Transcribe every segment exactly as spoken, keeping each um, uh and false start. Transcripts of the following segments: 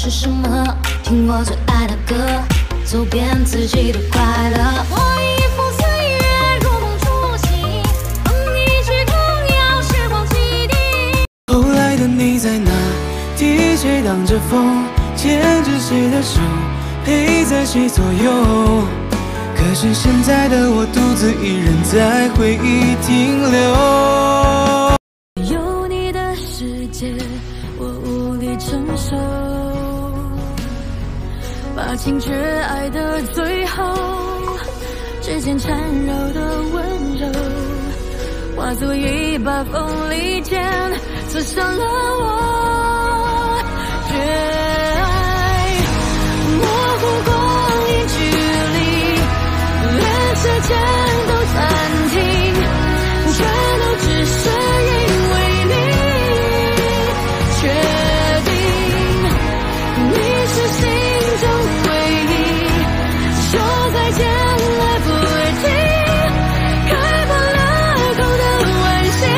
是什么？听我最爱的歌，走遍自己的快乐。我一副岁月如梦初醒，哼一曲童谣，时光汽笛。 后来的你在哪？D J 挡着风，牵着谁的手，陪在谁左右？可是现在的我独自一人在回忆停留。 有你的世界，我无力承受，把情却爱的最后，指尖缠绕的温柔，化作一把锋利剑，刺伤了我。绝爱模糊光阴距离，连时间都暂停，全都只是因为你。确定你是心中唯一，说再见来不及，开不了口的惋惜，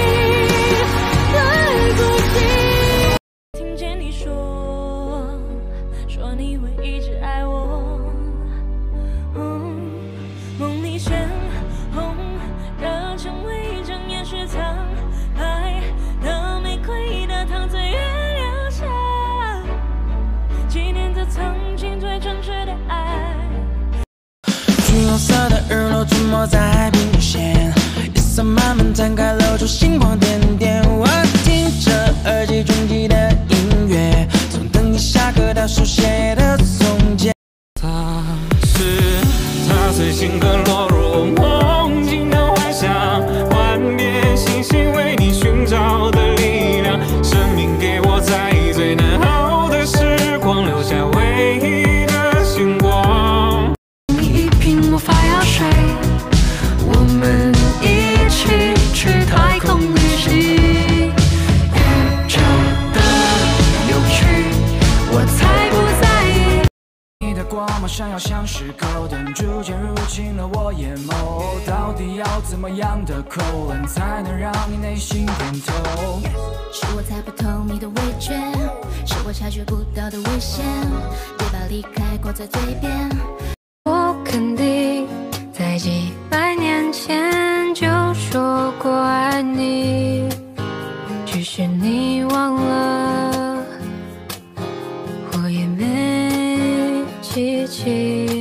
来不及。听见你说，说你会一直爱我，嗯，梦里鲜红，热成为整夜是苍白的玫瑰的糖醉月亮下，纪念着曾经最真挚的爱。 橘红色的日落沉没在海平线，夜色慢慢摊开，露出星光点点。我听着耳机中记的音乐，从等你下课到书写的从前。他是他随性格落入梦境的幻想，万点星星为你寻找的力量，生命给我在最难熬的时光留下唯一的星光。 一瓶魔法药水，我们一起去太空旅行。宇宙的有趣，我才不在意。 你的光芒闪耀像是狗灯，逐渐入侵了我眼眸。到底要怎么样的口吻才能让你内心点头？ 是我猜不透你的味觉，是我察觉不到的危险，别把离开挂在嘴边。我肯定在几百年前就说过爱你，只是你忘了，我也没记起。